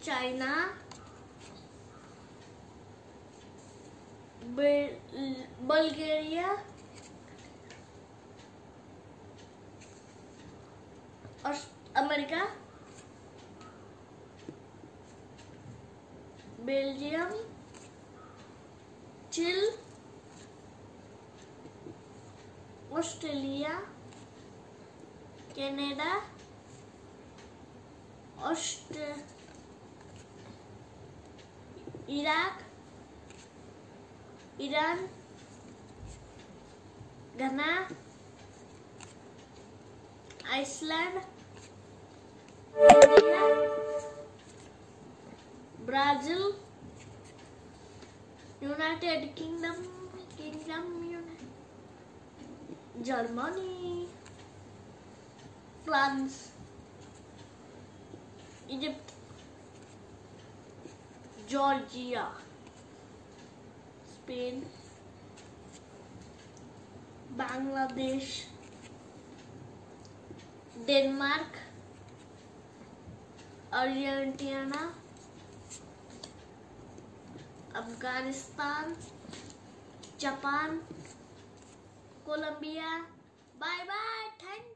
China, Bulgaria, और America, Belgium, Chile, Australia, Canada, Iraq, Iran, Ghana, Iceland, India, Brazil, United Kingdom, Germany, France, Egypt, Georgia, Spain, Bangladesh, Denmark, Argentina, Afghanistan, Japan, Colombia. Bye bye, thank